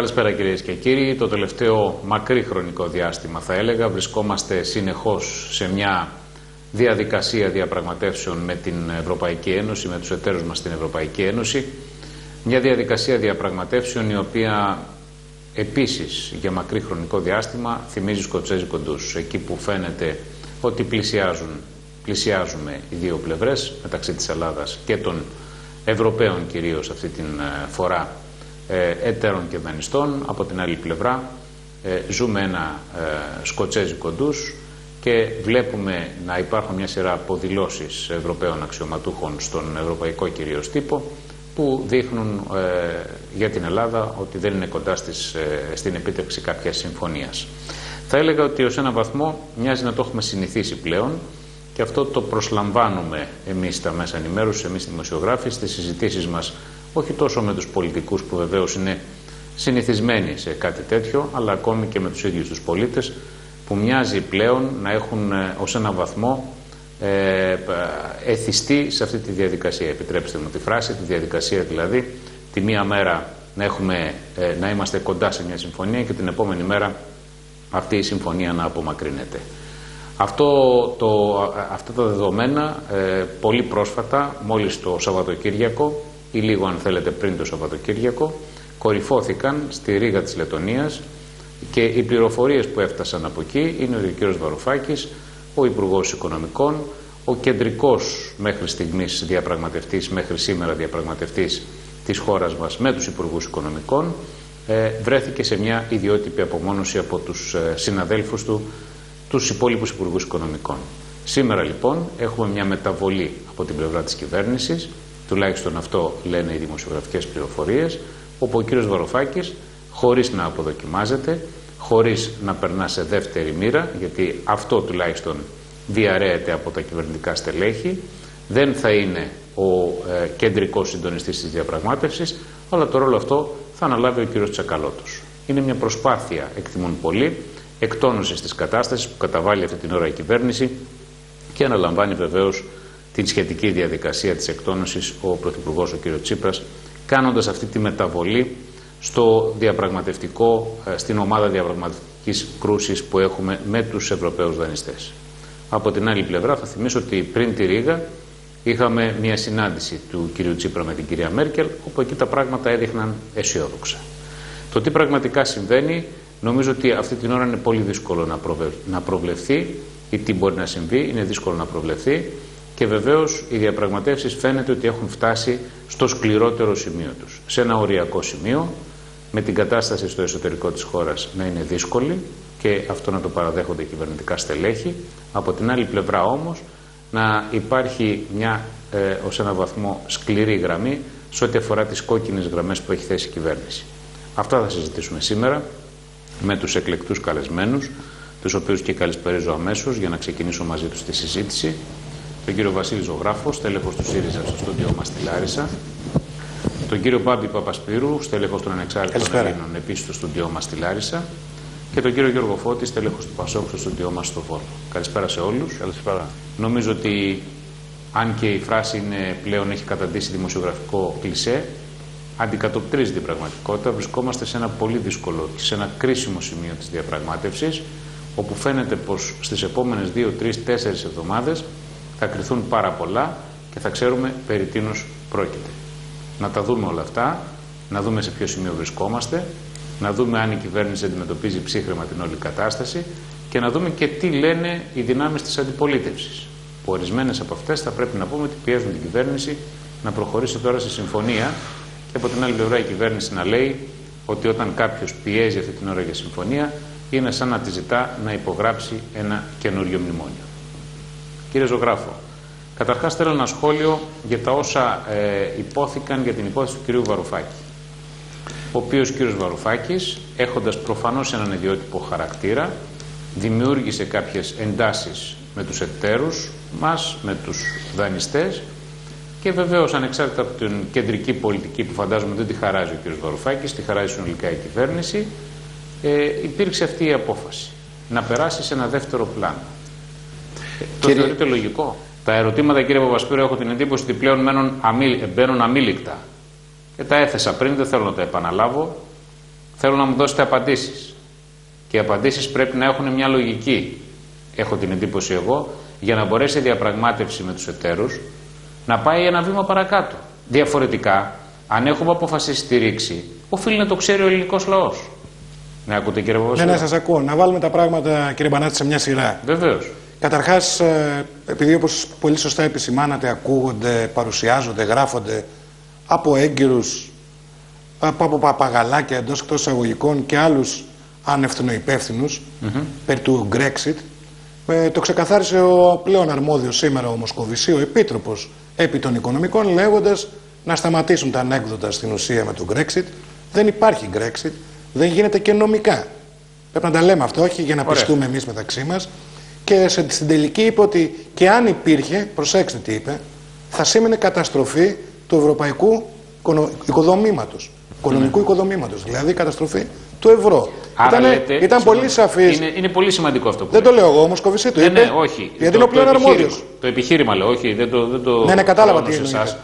Καλησπέρα κυρίες και κύριοι. Το τελευταίο μακρύ χρονικό διάστημα, θα έλεγα, βρισκόμαστε συνεχώς σε μια διαδικασία διαπραγματεύσεων με την Ευρωπαϊκή Ένωση, με τους εταίρους μας στην Ευρωπαϊκή Ένωση. Μια διαδικασία διαπραγματεύσεων η οποία επίσης για μακρύ χρονικό διάστημα θυμίζει σκοτσέζικο ντους. Εκεί που φαίνεται ότι πλησιάζουμε οι δύο πλευρές, μεταξύ της Ελλάδας και των Ευρωπαίων κυρίως αυτή την φορά εταίρων και δανειστών. Από την άλλη πλευρά ζούμε ένα σκοτσέζικο ντους και βλέπουμε να υπάρχουν μια σειρά από δηλώσεις Ευρωπαίων αξιωματούχων στον ευρωπαϊκό κυρίως τύπο που δείχνουν για την Ελλάδα ότι δεν είναι κοντά στην επίτευξη κάποιας συμφωνίας. Θα έλεγα ότι ως έναν βαθμό μοιάζει να το έχουμε συνηθίσει πλέον και αυτό το προσλαμβάνουμε εμείς τα μέσα ενημέρωσης, εμείς οι δημοσιογράφοι, στις συζητήσεις μας, όχι τόσο με τους πολιτικούς που βεβαίως είναι συνηθισμένοι σε κάτι τέτοιο, αλλά ακόμη και με τους ίδιους τους πολίτες που μοιάζει πλέον να έχουν ως έναν βαθμό εθιστεί σε αυτή τη διαδικασία. Επιτρέψτε μου τη φράση, τη διαδικασία δηλαδή, τη μία μέρα να είμαστε κοντά σε μια συμφωνία και την επόμενη μέρα αυτή η συμφωνία να απομακρύνεται. Αυτά τα δεδομένα πολύ πρόσφατα, μόλις το Σαββατοκύριακο ή λίγο αν θέλετε πριν το Σαββατοκύριακο, κορυφώθηκαν στη Ρήγα της Λετωνίας και οι πληροφορίες που έφτασαν από εκεί είναι ότι ο κ. Βαρουφάκης, ο Υπουργός Οικονομικών, ο κεντρικός μέχρι στιγμής διαπραγματευτής, μέχρι σήμερα διαπραγματευτής της χώρας μας με τους Υπουργούς Οικονομικών, βρέθηκε σε μια ιδιότυπη απομόνωση από τους συναδέλφους του, τους υπόλοιπους Υπουργούς Οικονομικών. Σήμερα λοιπόν έχουμε μια μεταβολή από την πλευρά της κυβέρνησης, τουλάχιστον αυτό λένε οι δημοσιογραφικές πληροφορίες, όπου ο κύριος Βαρουφάκης, χωρίς να αποδοκιμάζεται, χωρίς να περνά σε δεύτερη μοίρα, γιατί αυτό τουλάχιστον διαρρέεται από τα κυβερνητικά στελέχη, δεν θα είναι ο κεντρικός συντονιστής της διαπραγμάτευσης, αλλά το ρόλο αυτό θα αναλάβει ο κύριος Τσακαλώτος. Είναι μια προσπάθεια, εκτιμούν πολλοί, εκτόνωσης της κατάστασης που καταβάλει αυτή την ώρα η κυβέρνηση και αναλαμβάνει βεβαίως την σχετική διαδικασία της εκτόνωσης ο Πρωθυπουργός, ο κ. Τσίπρας, κάνοντας αυτή τη μεταβολή στην ομάδα διαπραγματευτικής κρούσης που έχουμε με τους Ευρωπαίους δανειστές. Από την άλλη πλευρά θα θυμίσω ότι πριν τη Ρήγα είχαμε μια συνάντηση του κ. Τσίπρα με την κυρία Μέρκελ, όπου εκεί τα πράγματα έδειχναν αισιόδοξα. Το τι πραγματικά συμβαίνει, νομίζω ότι αυτή την ώρα είναι πολύ δύσκολο να προβλεφθεί ή τι μπορεί να συμβεί, είναι δύσκολο να προβλεφθεί και βεβαίως οι διαπραγματεύσεις φαίνεται ότι έχουν φτάσει στο σκληρότερο σημείο τους. Σε ένα οριακό σημείο, με την κατάσταση στο εσωτερικό της χώρας να είναι δύσκολη και αυτό να το παραδέχονται οι κυβερνητικά στελέχη. Από την άλλη πλευρά όμως να υπάρχει μια ως ένα βαθμό σκληρή γραμμή σε ό,τι αφορά τις κόκκινες γραμμές που έχει θέσει η κυβέρνηση. Αυτά θα συζητήσουμε σήμερα με τους εκλεκτούς καλεσμένους, τους οποίους και καλησπερίζω αμέσως για να ξεκινήσω μαζί τους τη συζήτηση. Τον κύριο Βασίλη Ζωγράφο, στέλεχος του ΣΥΡΙΖΑ στο στούντιό μας στη Λάρισα. Τον κύριο Μπάμπη Παπασπύρου, στέλεχος των Ανεξάρτητων Ελλήνων, επίσης στο στούντιό μας στη Λάρισα. Και τον κύριο Γιώργο Φώτη, στέλεχος του ΠΑΣΟΚ στο στούντιό μας στο Βόλο. Καλησπέρα σε όλους. Καλησπέρα. Νομίζω ότι αν και η φράση πλέον έχει καταντήσει δημοσιογραφικό κλισέ, αντικατοπτρίζει την πραγματικότητα. Βρισκόμαστε σε ένα πολύ δύσκολο και σε ένα κρίσιμο σημείο της διαπραγμάτευσης, όπου φαίνεται πως στις επόμενες 2, 3, 4 εβδομάδες θα κριθούν πάρα πολλά και θα ξέρουμε περί τίνος πρόκειται. Να τα δούμε όλα αυτά, να δούμε σε ποιο σημείο βρισκόμαστε, να δούμε αν η κυβέρνηση αντιμετωπίζει ψύχραιμα την όλη κατάσταση και να δούμε και τι λένε οι δυνάμεις της αντιπολίτευσης. Που ορισμένες από αυτές θα πρέπει να πούμε ότι πιέζουν την κυβέρνηση να προχωρήσει τώρα σε συμφωνία και από την άλλη πλευρά η κυβέρνηση να λέει ότι όταν κάποιος πιέζει αυτή την ώρα για συμφωνία είναι σαν να τη ζητά να υπογράψει ένα καινούριο μνημόνιο. Κύριε Ζωγράφο, καταρχάς θέλω ένα σχόλιο για τα όσα υπόθηκαν για την υπόθεση του κυρίου Βαρουφάκη. Ο οποίος κύριος Βαρουφάκης, έχοντας προφανώς έναν ιδιότυπο χαρακτήρα, δημιούργησε κάποιες εντάσεις με τους εταίρους μας, με τους δανειστές και βεβαίως ανεξάρτητα από την κεντρική πολιτική που φαντάζομαι δεν τη χαράζει ο κύριος Βαρουφάκης, τη χαράζει συνολικά η κυβέρνηση, υπήρξε αυτή η απόφαση να περάσει σε ένα δεύτερο πλάνο. Το θεωρείτε λογικό? Τα ερωτήματα, κύριε Παπασπύρου, έχω την εντύπωση ότι πλέον μπαίνουν αμήλικτα. Και τα έθεσα πριν, δεν θέλω να τα επαναλάβω. Θέλω να μου δώσετε απαντήσεις. Και οι απαντήσεις πρέπει να έχουν μια λογική, έχω την εντύπωση εγώ, για να μπορέσει η διαπραγμάτευση με τους εταίρους να πάει ένα βήμα παρακάτω. Διαφορετικά, αν έχουμε αποφασίσει στηρίξη, οφείλει να το ξέρει ο ελληνικός λαός. Με ακούτε, κύριε Παπαβασίλη? Ναι, σας ακούω. Να βάλουμε τα πράγματα, κύριε Μπανάτη, σε μια σειρά. Βεβαίως. Καταρχάς, επειδή όπως πολύ σωστά επισημάνατε, ακούγονται, παρουσιάζονται, γράφονται από έγκυρους, από παπαγαλάκια εντός εκτός εισαγωγικών και άλλους ανευθυνοϊπεύθυνους περί του Brexit, το ξεκαθάρισε ο πλέον αρμόδιος σήμερα ο Μοσκοβισή, ο Επίτροπος επί των Οικονομικών, λέγοντας να σταματήσουν τα ανέκδοτα στην ουσία με το Brexit. Δεν υπάρχει Brexit, δεν γίνεται και νομικά. Πρέπει να τα λέμε αυτό, όχι για να πιστούμε εμείς μεταξύ μας. Και στην τελική είπε ότι και αν υπήρχε, προσέξτε τι είπε, θα σήμαινε καταστροφή του ευρωπαϊκού οικοδομήματος, οικονομικού οικοδομήματος, δηλαδή καταστροφή του ευρώ. Ήταν πολύ σαφής. Είναι πολύ σημαντικό αυτό που δεν το λέω εγώ, όμως Κοβισή το είπε. Ναι, όχι. Γιατί είναι ο πλέον αρμόδιος. Το επιχείρημα λέω, όχι, δεν το ναι, κατάλαβα τι εννοείται.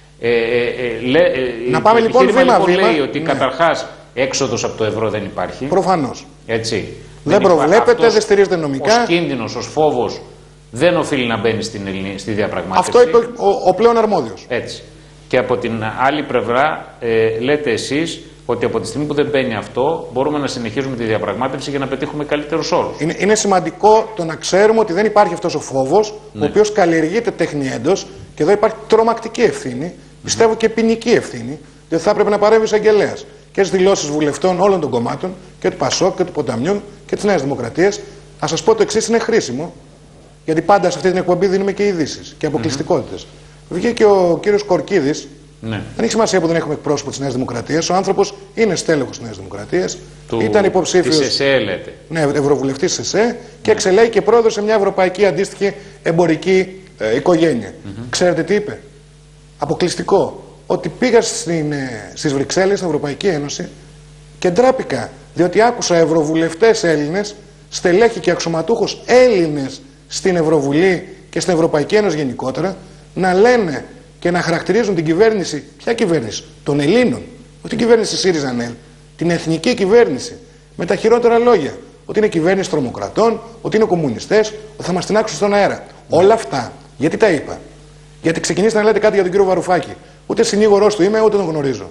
Να πάμε λοιπόν βήμα-βήμα. Λέει ότι καταρχάς έξοδος από το ευρώ δεν υπάρχει. Προφανώς. Έτσι. Δεν προβλέπεται, δεν στηρίζεται νομικά. Ως κίνδυνος, ως φόβος δεν οφείλει να μπαίνει στη διαπραγμάτευση. Αυτό είπε ο πλέον αρμόδιος. Έτσι. Και από την άλλη πλευρά λέτε εσείς ότι από τη στιγμή που δεν μπαίνει αυτό μπορούμε να συνεχίσουμε τη διαπραγμάτευση για να πετύχουμε καλύτερους όρους. Είναι σημαντικό το να ξέρουμε ότι δεν υπάρχει αυτός ο φόβος, ο οποίος καλλιεργείται τεχνιέντος, και εδώ υπάρχει τρομακτική ευθύνη, πιστεύω και ποινική ευθύνη, διότι θα έπρεπε να παρέμβει ο εισαγγελέας και στις δηλώσεις βουλευτών όλων των κομμάτων, και του ΠΑΣΟΚ και του Ποταμιού και της Νέας Δημοκρατίας. Να σας πω το εξής, είναι χρήσιμο, γιατί πάντα σε αυτή την εκπομπή δίνουμε και ειδήσεις και αποκλειστικότητες. Βγήκε ο κύριος Κορκίδης. Δεν έχει σημασία που δεν έχουμε εκπρόσωπο της Νέας Δημοκρατίας. Ο άνθρωπος είναι στέλεχος της Νέας Δημοκρατίας. Ήταν υποψήφιος. Της ΕΣΕ, λέτε. Ναι, ευρωβουλευτής της ΕΣΕ και εξελέγει και πρόεδρος σε μια ευρωπαϊκή αντίστοιχη εμπορική οικογένεια. Ξέρετε τι είπε? Αποκλειστικό. Ότι πήγα στις Βρυξέλλες, στην Ευρωπαϊκή Ένωση, και ντράπηκα. Διότι άκουσα ευρωβουλευτές Έλληνες, στελέχη και αξιωματούχους Έλληνες στην Ευρωβουλή και στην Ευρωπαϊκή Ένωση γενικότερα, να λένε και να χαρακτηρίζουν την κυβέρνηση, ποια κυβέρνηση, των Ελλήνων, όχι την κυβέρνηση ΣΥΡΙΖΑ ΝΕΛ, την εθνική κυβέρνηση, με τα χειρότερα λόγια. Ότι είναι κυβέρνηση τρομοκρατών, ότι είναι κομμουνιστές, ότι θα μας τεινάξουν στον αέρα. Όλα αυτά, γιατί τα είπα? Γιατί ξεκινήσατε να λέτε κάτι για τον κύριο Βαρουφάκη. Ούτε συνήγορός του είμαι, ούτε τον γνωρίζω.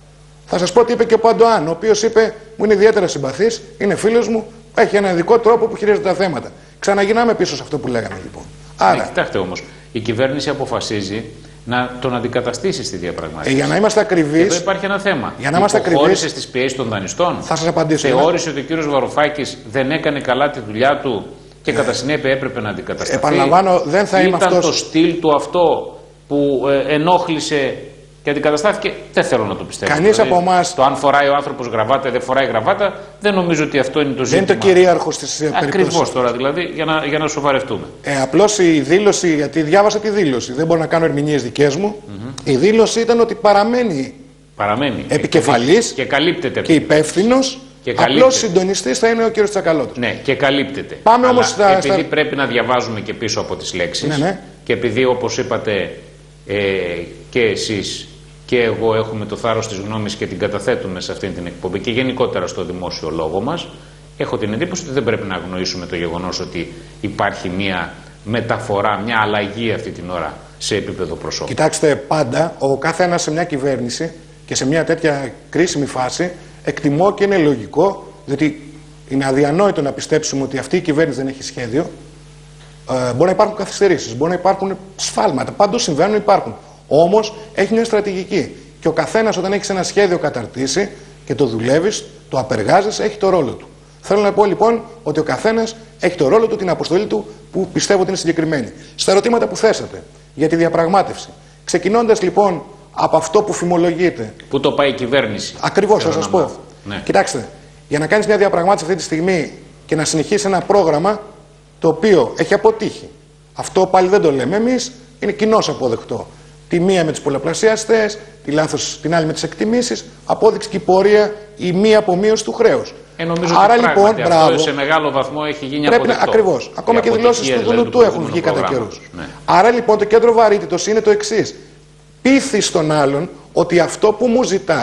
Θα σας πω τι είπε και ο Παντοάν, ο οποίος είπε: μου είναι ιδιαίτερα συμπαθής, είναι φίλος μου, έχει ένα ειδικό τρόπο που χειρίζεται τα θέματα. Ξαναγυρνάμε πίσω σε αυτό που λέγαμε λοιπόν. Άρα, κοιτάξτε όμως, η κυβέρνηση αποφασίζει να τον αντικαταστήσει στη διαπραγμάτευση. Για να είμαστε ακριβείς. Εδώ υπάρχει ένα θέμα. Για να είμαστε ακριβείς. Υποχώρησε στις πιέσεις των δανειστών. Θα σας απαντήσω. Θεώρησε ότι ο κύριος Βαρουφάκης δεν έκανε καλά τη δουλειά του και κατά συνέπεια έπρεπε να αντικατασταθεί. Επαναλαμβάνω, δεν θα είμαι αυτός. Ήταν το στυλ του αυτό που ενόχλησε και αντικαταστάθηκε? Δεν θέλω να το πιστεύω. Κανείς από εμάς. Το αν φοράει ο άνθρωπος γραβάτα ή δεν φοράει γραβάτα, δεν νομίζω ότι αυτό είναι το ζήτημα. Δεν είναι το κυρίαρχο στις περιπτώσεις. Ακριβώς τώρα δηλαδή, για να σοβαρευτούμε. Απλώς η δήλωση, γιατί διάβασα τη δήλωση, δεν μπορώ να κάνω ερμηνείες δικές μου. Η δήλωση ήταν ότι παραμένει επικεφαλής και καλύπτεται και υπεύθυνος. Απλώς συντονιστής θα είναι ο κύριος Τσακαλώτος. Ναι, και καλύπτεται. Πάμε όμως επειδή πρέπει να διαβάζουμε και πίσω από τις λέξεις, και επειδή όπως είπατε και εσείς και εγώ έχουμε το θάρρος της γνώμης και την καταθέτουμε σε αυτή την εκπομπή και γενικότερα στο δημόσιο λόγο μας, έχω την εντύπωση ότι δεν πρέπει να αγνοήσουμε το γεγονός ότι υπάρχει μια μεταφορά, μια αλλαγή αυτή την ώρα σε επίπεδο προσώπου. Κοιτάξτε, πάντα ο κάθε ένας σε μια κυβέρνηση και σε μια τέτοια κρίσιμη φάση, εκτιμώ και είναι λογικό, διότι είναι αδιανόητο να πιστέψουμε ότι αυτή η κυβέρνηση δεν έχει σχέδιο. Μπορεί να υπάρχουν καθυστερήσεις, μπορεί να υπάρχουν σφάλματα. Πάντως συμβαίνουν, υπάρχουν. Όμως έχει μια στρατηγική. Και ο καθένας, όταν έχει ένα σχέδιο καταρτήσει και το δουλεύεις, το απεργάζεσαι, έχει το ρόλο του. Θέλω να πω λοιπόν ότι ο καθένας έχει το ρόλο του, την αποστολή του, που πιστεύω ότι είναι συγκεκριμένη. Στα ερωτήματα που θέσατε για τη διαπραγμάτευση. Ξεκινώντας λοιπόν από αυτό που φημολογείται. Πού το πάει η κυβέρνηση? Ακριβώς, θα σας πω. Ναι. Κοιτάξτε, για να κάνεις μια διαπραγμάτευση αυτή τη στιγμή και να συνεχίσεις ένα πρόγραμμα το οποίο έχει αποτύχει. Αυτό πάλι δεν το λέμε εμείς, είναι κοινώς αποδεκτό. Τη μία με τις πολλαπλασιαστές, την άλλη με τις εκτιμήσεις, απόδειξη και η πορεία, η μία απομείωση του χρέους. Νομίζω άρα ότι λοιπόν, αυτό σε μεγάλο βαθμό έχει γίνει αποδεκτό. Ακριβώς. Ακόμα και δηλώσεις του Δουνουτού έχουν βγει κατά καιρούς. Ναι. Άρα λοιπόν το κέντρο βαρύτητος είναι το εξής. Πείθεις τον άλλον ότι αυτό που μου ζητάς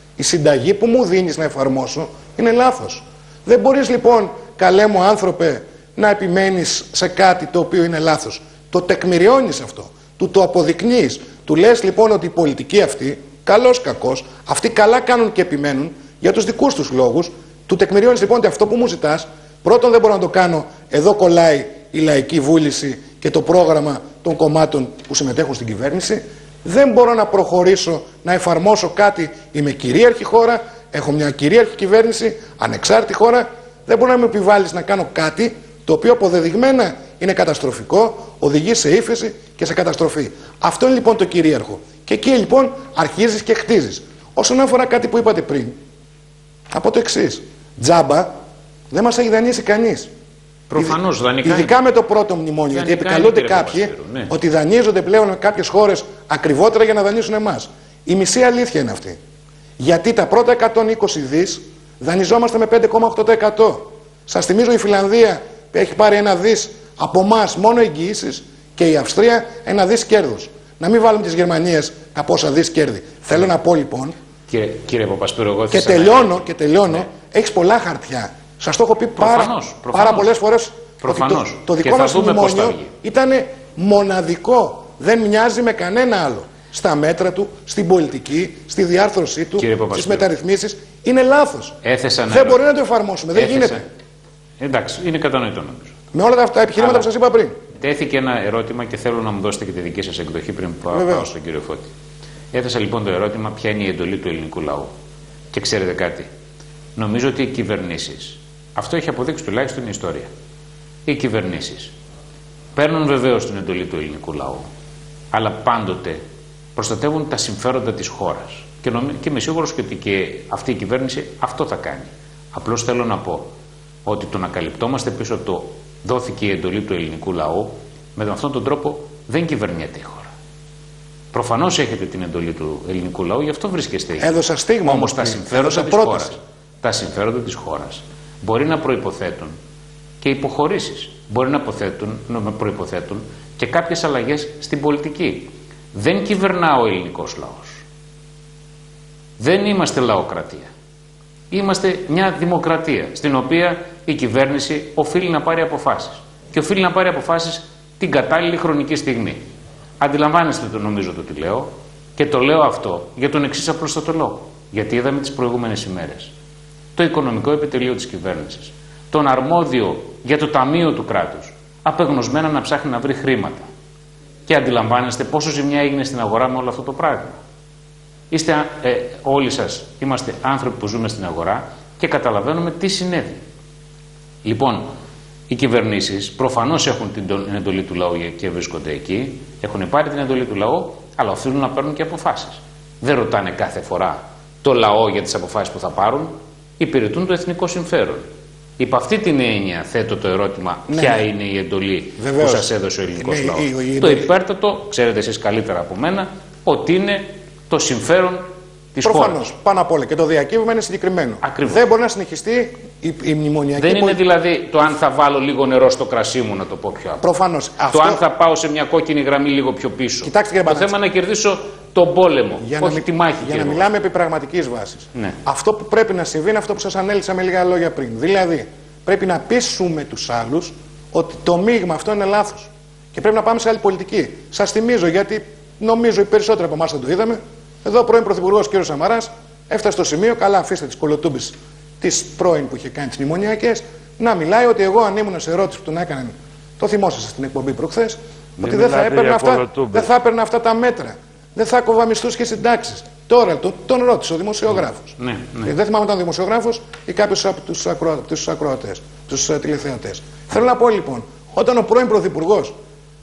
Η συνταγή που μου δίνεις να εφαρμόσω είναι λάθος. Δεν μπορείς λοιπόν, καλέ μου άνθρωπε, να επιμένεις σε κάτι το οποίο είναι λάθος. Το τεκμηριώνεις αυτό, του το αποδεικνύεις. Του λες λοιπόν ότι η πολιτική αυτή, καλός κακός, αυτοί καλά κάνουν και επιμένουν για τους δικούς τους λόγους. Του τεκμηριώνεις λοιπόν ότι αυτό που μου ζητάς, πρώτον δεν μπορώ να το κάνω, εδώ κολλάει η λαϊκή βούληση και το πρόγραμμα των κομμάτων που συμμετέχουν στην κυβέρνηση. Δεν μπορώ να προχωρήσω να εφαρμόσω κάτι. Είμαι κυρίαρχη χώρα, έχω μια κυρίαρχη κυβέρνηση, ανεξάρτητη χώρα. Δεν μπορώ να με επιβάλλεις να κάνω κάτι το οποίο αποδεδειγμένα είναι καταστροφικό, οδηγεί σε ύφεση και σε καταστροφή. Αυτό είναι λοιπόν το κυρίαρχο. Και εκεί λοιπόν αρχίζεις και χτίζεις. Όσον αφορά κάτι που είπατε πριν, από το εξής. Τζάμπα δεν μας έχει δανείσει κανείς. Προφανώς δανεικά. Ειδικά με το πρώτο μνημόνιο. Γιατί επικαλούνται κάποιοι ότι δανείζονται πλέον με κάποιες χώρες ακριβότερα για να δανείσουν εμάς. Η μισή αλήθεια είναι αυτή. Γιατί τα πρώτα 120 δις δανειζόμαστε με 5,8%. Σας θυμίζω η Φιλανδία έχει πάρει 1 δις από εμάς μόνο εγγυήσεις και η Αυστρία 1 δις κέρδους. Να μην βάλουμε τις Γερμανίες τα πόσα δις κέρδη. Θέλω να πω λοιπόν. Κύριε Παπασπύρου, εγώ και τελειώνω. Ναι. Έχεις πολλά χαρτιά. Σας το έχω πει πάρα πολλές φορές. Το δικό μας μνημόνιο ήταν μοναδικό. Δεν μοιάζει με κανένα άλλο. Στα μέτρα του, στην πολιτική, στη διάρθρωσή του, στις μεταρρυθμίσεις. Είναι λάθος. Δεν μπορεί να το εφαρμόσουμε. Δεν γίνεται. Εντάξει, είναι κατανοητό νομίζω. Με όλα αυτά τα επιχειρήματα που σας είπα πριν. Τέθηκε ένα ερώτημα και θέλω να μου δώσετε και τη δική σας εκδοχή πριν πάω στον κύριο Φώτη. Έθεσα λοιπόν το ερώτημα ποια είναι η εντολή του ελληνικού λαού. Και ξέρετε κάτι. Νομίζω ότι οι κυβερνήσεις, αυτό έχει αποδείξει τουλάχιστον η ιστορία. Οι κυβερνήσεις παίρνουν βεβαίως την εντολή του ελληνικού λαού, αλλά πάντοτε προστατεύουν τα συμφέροντα της χώρας. Και είμαι σίγουρος ότι και αυτή η κυβέρνηση αυτό θα κάνει. Απλώς θέλω να πω ότι το να καλυπτόμαστε πίσω το δόθηκε η εντολή του ελληνικού λαού, με αυτόν τον τρόπο δεν κυβερνιέται η χώρα. Προφανώς έχετε την εντολή του ελληνικού λαού, γι' αυτό βρίσκεστε εκεί. Έδωσα στίγμα όμως τα συμφέροντα της χώρας. Τα συμφέροντα της χώρας μπορεί να προϋποθέτουν και υποχωρήσεις. Μπορεί να προϋποθέτουν και κάποιες αλλαγές στην πολιτική. Δεν κυβερνά ο ελληνικός λαός. Δεν είμαστε λαοκρατία. Είμαστε μια δημοκρατία στην οποία η κυβέρνηση οφείλει να πάρει αποφάσεις. Και οφείλει να πάρει αποφάσεις την κατάλληλη χρονική στιγμή. Αντιλαμβάνεστε το νομίζω το τι λέω και το λέω αυτό για τον εξής απλούστατο λόγο. Γιατί είδαμε τις προηγούμενες ημέρες το οικονομικό επιτελείο της κυβέρνησης, τον αρμόδιο για το ταμείο του κράτους, απεγνωσμένα να ψάχνει να βρει χρήματα. Και αντιλαμβάνεστε πόσο ζημιά έγινε στην αγορά με όλο αυτό το πράγμα. Όλοι σας είμαστε άνθρωποι που ζούμε στην αγορά και καταλαβαίνουμε τι συνέβη. Λοιπόν, οι κυβερνήσεις προφανώς έχουν την εντολή του λαού και βρίσκονται εκεί, έχουν πάρει την εντολή του λαού, αλλά οφείλουν να παίρνουν και αποφάσεις. Δεν ρωτάνε κάθε φορά το λαό για τις αποφάσεις που θα πάρουν, υπηρετούν το εθνικό συμφέρον. Υπ' αυτή την έννοια θέτω το ερώτημα, ποια είναι η εντολή που σας έδωσε ο ελληνικός λαός. Το υπέρτατο, ξέρετε εσείς καλύτερα από μένα, ότι είναι το συμφέρον της χώρας. Προφανώς, πάνω απ' όλα. Και το διακύβευμα είναι συγκεκριμένο. Ακριβώς. Δεν μπορεί να συνεχιστεί η μνημονιακή Δεν είναι δηλαδή το αν θα βάλω λίγο νερό στο κρασί μου, να το πω πιο απλά. Προφανώς. Το αν θα πάω σε μια κόκκινη γραμμή λίγο πιο πίσω. Κοιτάξτε, το θέμα είναι να κερδίσω τον πόλεμο, όχι τη μάχη. Για να μιλάμε επί πραγματικής βάσης. Ναι. Αυτό που πρέπει να συμβεί είναι αυτό που σας ανέλησα με λίγα λόγια πριν. Δηλαδή, πρέπει να πείσουμε τους άλλους ότι το μείγμα αυτό είναι λάθος. Και πρέπει να πάμε σε άλλη πολιτική. Σας θυμίζω, γιατί νομίζω οι περισσότεροι από εμάς δεν το είδαμε. Εδώ ο πρώην Πρωθυπουργός κ. Σαμαράς έφτασε στο σημείο, καλά αφήστε τις κολοτούμπες της πρώην που είχε κάνει τις μνημονιακές, να μιλάει ότι εγώ αν ήμουν σε ερώτηση που τον έκαναν, το θυμόσαστε στην εκπομπή προχθές, ότι δεν θα έπαιρνα αυτά τα μέτρα. Δεν θα κόβα μισθούς και συντάξεις. Τώρα τον ρώτησε ο δημοσιογράφος. Ναι. Δεν θυμάμαι αν ήταν δημοσιογράφος ή κάποιος από τους ακροατές, τους τηλεθεατές. Θέλω να πω λοιπόν, όταν ο πρώην Πρωθυπουργός,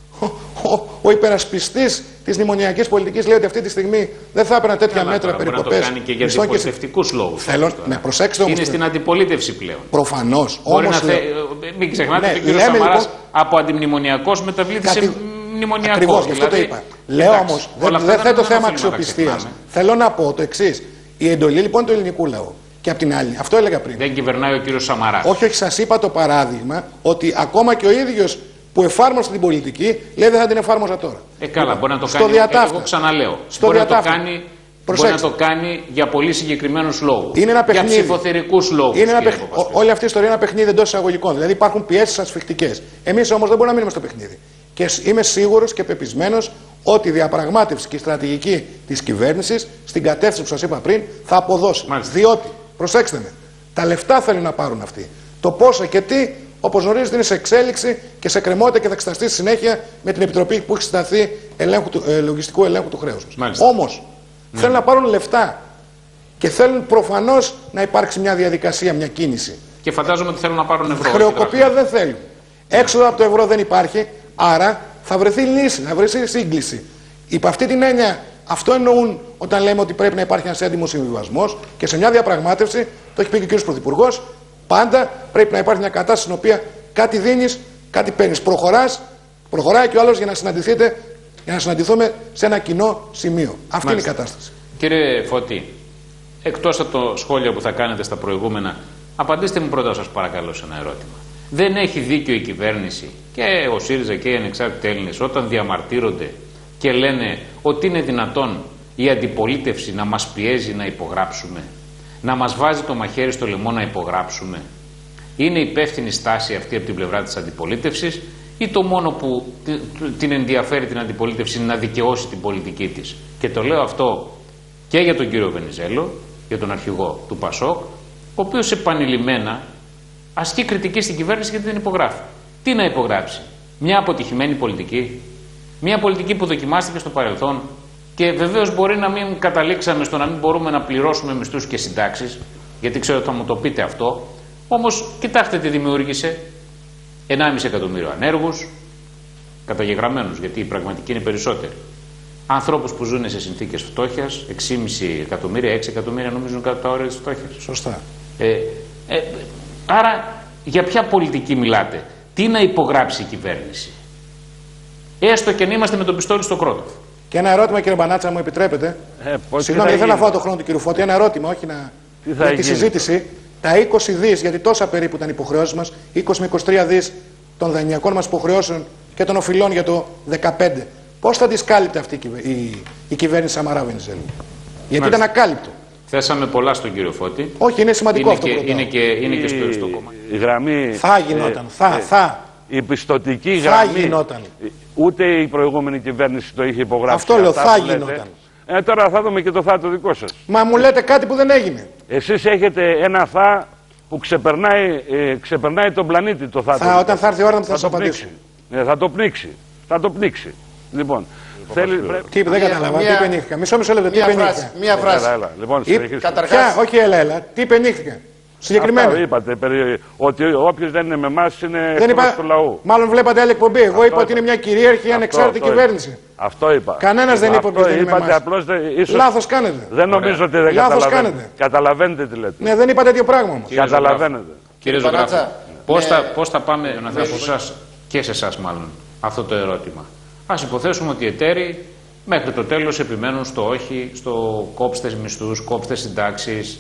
ο υπερασπιστής της μνημονιακής πολιτικής λέει ότι αυτή τη στιγμή δεν θα έπαιρνα τέτοια μέτρα περικοπές. Μπορεί να το κάνει και για αντιπολιτευτικούς λόγους. Ναι, προσέξτε όμως. Είναι στην αντιπολίτευση πλέον. Προφανώς. Μην ξεχνάτε ότι ο κ. Σαμαράς λοιπόν, από αντιμνημονιακός μεταβλήθηκε σε μνημονιακό. Ακριβώς, γι' αυτό το είπα. Λέω όμως, δεν θέτω θέμα αξιοπιστίας. Θέλω να πω το εξής. Η εντολή λοιπόν του ελληνικού λαού. Και απ' την άλλη, αυτό έλεγα πριν. Δεν κυβερνάει ο κ. Σαμαράς. Όχι, σας είπα το παράδειγμα ότι ακόμα και ο ίδιος που εφάρμοσε την πολιτική λέει δεν θα την εφάρμοζα τώρα. Καλά, μπορεί να το κάνει. Εγώ ξαναλέω. Μπορεί να το κάνει Μπορεί να το κάνει για πολύ συγκεκριμένους λόγους. Είναι ένα παιχνίδι. Για ψηφοθερικούς λόγους. Όλη αυτή η ιστορία είναι ένα παιχνίδι εντός εισαγωγικών. Δηλαδή υπάρχουν πιέσεις ασφιχτικές. Εμείς όμως δεν μπορούμε να μείνουμε στο παιχνίδι. Και είμαι σίγουρος και πεπισμένος ότι η διαπραγμάτευση και η στρατηγική της κυβέρνησης στην κατεύθυνση που σας είπα πριν θα αποδώσει. Μάλιστα. Διότι, προσέξτε με, τα λεφτά θέλουν να πάρουν αυτοί. Το πόσο και τι, όπως γνωρίζετε, είναι σε εξέλιξη και σε κρεμότητα και θα εξεταστεί στη συνέχεια με την επιτροπή που έχει συσταθεί λογιστικού ελέγχου του χρέους μας. Όμως, θέλουν να πάρουν λεφτά και θέλουν προφανώς να υπάρξει μια διαδικασία, μια κίνηση. Και φαντάζομαι ότι θέλουν να πάρουν ευρώ. Χρεοκοπία δεν θέλουν. Έξοδο από το ευρώ δεν υπάρχει, άρα θα βρεθεί λύση, θα βρεθεί σύγκληση. Υπ' αυτή την έννοια, αυτό εννοούν όταν λέμε ότι πρέπει να υπάρχει ένας έντιμος συμβιβασμός και σε μια διαπραγμάτευση, το έχει πει και ο κ. Πρωθυπουργός, πάντα πρέπει να υπάρχει μια κατάσταση στην οποία κάτι δίνεις, κάτι παίρνεις. Προχωράει και ο άλλος για να συναντηθούμε σε ένα κοινό σημείο. Αυτή είναι η κατάσταση. Κύριε Φώτη, εκτός από το σχόλιο που θα κάνετε στα προηγούμενα, απαντήστε μου πρώτα σας παρακαλώ σε ένα ερώτημα. Δεν έχει δίκιο η κυβέρνηση και ο ΣΥΡΙΖΑ και οι ανεξάρτητοι Έλληνες όταν διαμαρτύρονται και λένε ότι είναι δυνατόν η αντιπολίτευση να μας πιέζει να υπογράψουμε, να μας βάζει το μαχαίρι στο λαιμό να υπογράψουμε? Είναι υπεύθυνη στάση αυτή από την πλευρά της αντιπολίτευσης ή το μόνο που την ενδιαφέρει την αντιπολίτευση είναι να δικαιώσει την πολιτική της? Και το λέω αυτό και για τον κύριο Βενιζέλο, για τον αρχηγό του ΠΑΣΟΚ, ο οποίος επανειλημμένα ασκεί κριτική στην κυβέρνηση γιατί δεν υπογράφει. Τι να υπογράψει? Μια αποτυχημένη πολιτική, μια πολιτική που δοκιμάστηκε στο παρελθόν και βεβαίως μπορεί να μην καταλήξαμε στο να μην μπορούμε να πληρώσουμε μισθούς και συντάξεις, γιατί ξέρω ότι θα μου το πείτε αυτό, όμως κοιτάξτε τι δημιούργησε. 1,5 εκατομμύριο ανέργους, καταγεγραμμένους, γιατί η πραγματική είναι περισσότεροι. Ανθρώπους που ζουν σε συνθήκες φτώχειας, 6,5 εκατομμύρια, 6 εκατομμύρια νομίζουν κάτω τα όρια της φτώχειας. Σωστά. Άρα, για ποια πολιτική μιλάτε? Τι να υπογράψει η κυβέρνηση? Έστω και να είμαστε με τον πιστόλι στο κρότοφ. Και ένα ερώτημα, κύριε Μπανάτσα, μου επιτρέπετε? Συγγνώμη, δεν θέλω να φάω το χρόνο του κύριου Φώτη. Ένα ερώτημα, όχι να. Για τη συζήτηση. Τα 20 δις, γιατί τόσα περίπου ήταν υποχρεώσεις μας, 20 με 23 δις των δανειακών μας υποχρεώσεων και των οφειλών για το 2015. Πώς θα τις κάλυπτε αυτή η κυβέρνηση Σαμαρά Βενιζέλου? Γιατί ήταν ακάλυπτο. Θέσαμε πολλά στον κύριο Φώτη. Όχι, είναι σημαντικό αυτό. Είναι και στο κόμμα. Η γραμμή. Θα γινόταν. Η πιστωτική γραμμή. Θα γινόταν. Ούτε η προηγούμενη κυβέρνηση το είχε υπογράψει. Αυτό λέω, θα γινόταν. Τώρα θα δούμε και το θα το δικό σας. Μα μου λέτε κάτι που δεν έγινε. Εσείς έχετε ένα θα που ξεπερνάει τον πλανήτη το θα. Όταν θα έρθει η ώρα θα σας απαντήσω. Θα το πνίξει. Θα το πνίξει. Λοιπόν. Τι δεν καταλαβαίνω, τι πενήχθηκα. Μισό λεπτό, τι πενήχθηκα. Μία φράση. Λοιπόν, καταρχάς. Όχι, έλα. Τι πενήχθηκα. Συγκεκριμένα. Αυτό είπατε, ότι όποιος δεν είναι με εμάς είναι εκτός του λαού. Μάλλον βλέπατε άλλη εκπομπή. Εγώ είπα ότι είναι μια κυρίαρχη ανεξάρτητη κυβέρνηση. Αυτό είπα. Κανένας δεν είπε ότι δεν είναι με εμάς. Λάθος κάνετε. Δεν νομίζω ότι δεν καταλαβαίνετε. Καταλαβαίνετε τι λέτε. Ναι, δεν είπα τέτοιο πράγμα. Καταλαβαίνετε. Κύριε Ζωγράφο, πώς θα πάμε να θέσω σε εσάς και σε εσάς μάλλον αυτό το ερώτημα? Ας υποθέσουμε ότι οι εταίροι μέχρι το τέλος επιμένουν στο όχι, στο κόψτε μισθούς, κόψτε συντάξεις,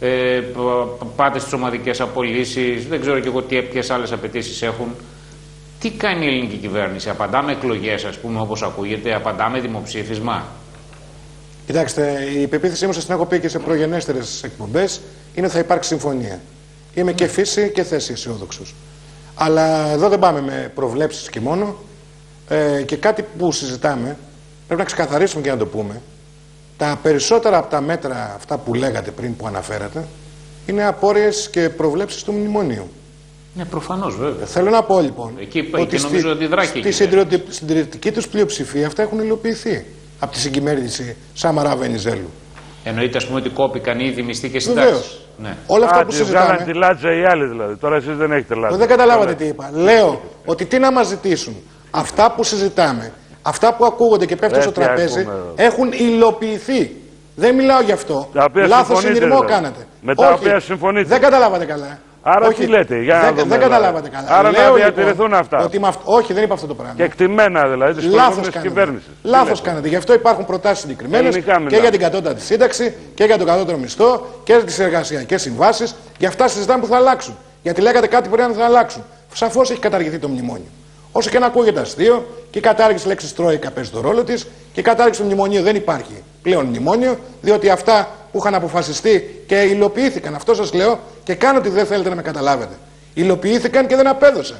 πάτε στις ομαδικές απολύσεις, δεν ξέρω και εγώ ποιες άλλες απαιτήσεις έχουν. Τι κάνει η ελληνική κυβέρνηση? Απαντάμε εκλογές, ας πούμε, όπως ακούγεται, απαντάμε δημοψήφισμα? Κοιτάξτε, η πεποίθησή μου, σας την έχω πει και σε προγενέστερες εκπομπές, είναι ότι θα υπάρξει συμφωνία. Είμαι και φύση και θέση αισιόδοξος. Αλλά εδώ δεν πάμε με προβλέψεις και μόνο. Και κάτι που συζητάμε, πρέπει να ξεκαθαρίσουμε και να το πούμε. Τα περισσότερα από τα μέτρα αυτά που λέγατε πριν, που αναφέρατε, είναι απόρριες και προβλέψεις του μνημονίου. Ναι, προφανώς, βέβαια. Θέλω να πω λοιπόν ότι στη συντηρητική τους πλειοψηφία αυτά έχουν υλοποιηθεί από τη συγκυβέρνηση Σαμαρά Βενιζέλου. Εννοείται, ας πούμε, ότι κόπηκαν ήδη μισθοί και συντάξεις. Ναι. Όλα αυτά που συζητάμε. Βγάλαν τη λάτζα οι άλλοι δηλαδή. Τώρα εσείς δεν έχετε λάτζα. Δεν καταλάβατε τι είπα. Λέω ότι τι να μας ζητήσουν. Αυτά που συζητάμε, αυτά που ακούγονται και πέφτουν στο τραπέζι, έχουν υλοποιηθεί. Δεν μιλάω γι' αυτό. Λάθος συνειρμό κάνατε. Με τα οποία συμφωνείτε. Δεν καταλάβατε καλά. Άρα τι λέτε, για να δούμε, δεν καταλάβατε καλά. Άρα να διατηρηθούν αυτά. Ότι όχι, δεν είπα αυτό το πράγμα. Και εκτιμένα δηλαδή της προηγούμενης κυβέρνησης. Λάθος κάνετε. Γι' αυτό υπάρχουν προτάσεις συγκεκριμένες και για την κατώτατη σύνταξη και για τον κατώτερο μισθό και για τις εργασιακές συμβάσεις. Γι' αυτά συζητάμε που θα αλλάξουν. Γιατί λέγατε κάτι που πρέπει να αλλάξουν. Σαφώς έχει καταργηθεί το μνημόνιο. Όσο και να ακούγεται αστείο, και η κατάργηση της λέξης Τρόικα παίζει το ρόλο της, και η κατάργηση του μνημονίου δεν υπάρχει πλέον μνημόνιο, διότι αυτά που είχαν αποφασιστεί και υλοποιήθηκαν, αυτό σας λέω, και κάνω ότι δεν θέλετε να με καταλάβετε. Υλοποιήθηκαν και δεν απέδωσαν.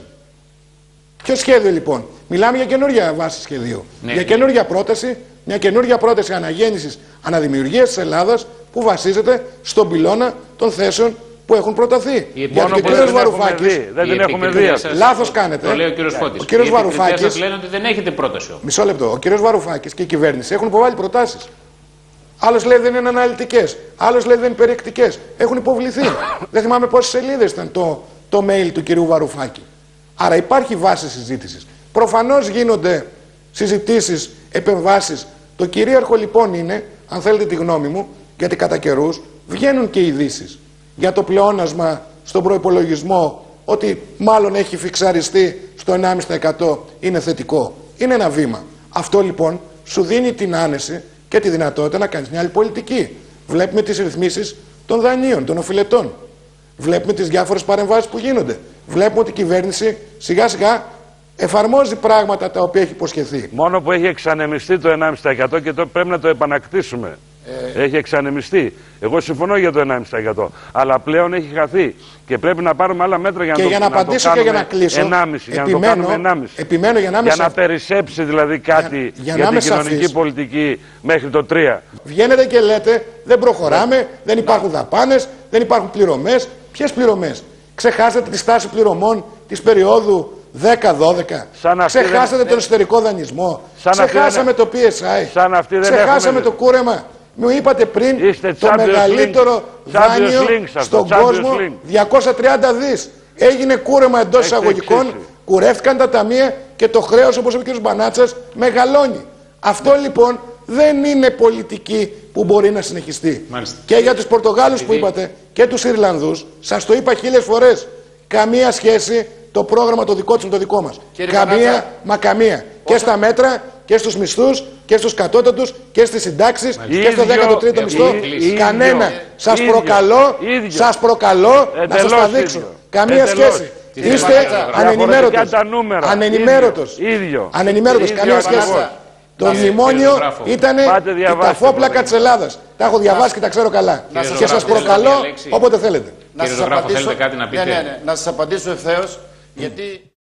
Ποιο σχέδιο λοιπόν? Μιλάμε για καινούργια βάση σχεδίου. Ναι, για καινούργια πρόταση, μια καινούργια πρόταση αναγέννησης, αναδημιουργίας της Ελλάδας που βασίζεται στον πυλώνα των θέσεων που έχουν προταθεί. Γιατί ο κύριος Βαρουφάκης. Δεν την έχουμε δει. Λάθος κάνετε. Το λέει ο κύριος Φώτης. Ο κύριος Βαρουφάκης. Σας λένε ότι δεν έχετε πρόταση. Μισό λεπτό. Ο κύριος Βαρουφάκης και η κυβέρνηση έχουν υποβάλει προτάσεις. Άλλος λέει δεν είναι αναλυτικές. Άλλος λέει δεν είναι περιεκτικές. Έχουν υποβληθεί. Δεν θυμάμαι πόσες σελίδες ήταν το mail του κυρίου Βαρουφάκη. Άρα υπάρχει βάση συζήτησης. Προφανώς γίνονται συζητήσεις, επεμβάσεις. Το κυρίαρχο λοιπόν είναι, αν θέλετε τη γνώμη μου, γιατί κατά καιρούς βγαίνουν και ειδήσεις για το πλεόνασμα στον προϋπολογισμό, ότι μάλλον έχει φιξαριστεί στο 1,5% είναι θετικό. Είναι ένα βήμα. Αυτό λοιπόν σου δίνει την άνεση και τη δυνατότητα να κάνεις μια άλλη πολιτική. Βλέπουμε τις ρυθμίσεις των δανείων, των οφειλετών. Βλέπουμε τις διάφορες παρεμβάσεις που γίνονται. Βλέπουμε ότι η κυβέρνηση σιγά σιγά εφαρμόζει πράγματα τα οποία έχει υποσχεθεί. Μόνο που έχει εξανεμιστεί το 1,5% και το πρέπει να το επανακτήσουμε. Έχει εξανεμιστεί. Εγώ συμφωνώ για το 1,5%. Αλλά πλέον έχει χαθεί. Και πρέπει να πάρουμε άλλα μέτρα για να το, για να απαντήσω και για να κλείσω. 1,5. Για να το κάνουμε 1,5. Επιμένω για να περισσέψει δηλαδή κάτι για την κοινωνική πολιτική μέχρι το 3. Βγαίνετε και λέτε δεν προχωράμε, δεν υπάρχουν δαπάνες, δεν υπάρχουν πληρωμές. Ποιες πληρωμές? Ξεχάσατε τη στάση πληρωμών της περίοδου 10-12. Ξεχάσατε τον εσωτερικό δανεισμό. Ξεχάσαμε το PSI. Ξεχάσαμε το κούρεμα. Μου είπατε πριν το μεγαλύτερο δάνειο στον κόσμο, 230 δις. Έγινε κούρεμα εντός εισαγωγικών, κουρεύτηκαν τα ταμεία και το χρέος, όπως είπε ο κ. Μπανάτσας, μεγαλώνει. Αυτό λοιπόν δεν είναι πολιτική που μπορεί να συνεχιστεί. Μάλιστα. Και για τους Πορτογάλους που είπατε και τους Ιρλανδούς, σας το είπα 1000 φορές. Καμία σχέση το πρόγραμμα το δικό τους με το δικό μας. Καμία, μα καμία. Και στα μέτρα και στους μισθούς και στους κατώτατους και στις συντάξεις και στο 13ο μισθό. Κανένα. Σας προκαλώ να σας τα δείξω. Καμία σχέση. Είστε ανενημέρωτος. Ανενημέρωτος. Καμία σχέση. Το μνημόνιο ήταν η ταφόπλακα της Ελλάδας. Τα έχω διαβάσει και τα ξέρω καλά. Και σας προκαλώ όποτε θέλετε. Κύριε Ζωγράφο, θέλετε κάτι να πείτε? Ναι, να σας απαντήσω ευθέως, γιατί...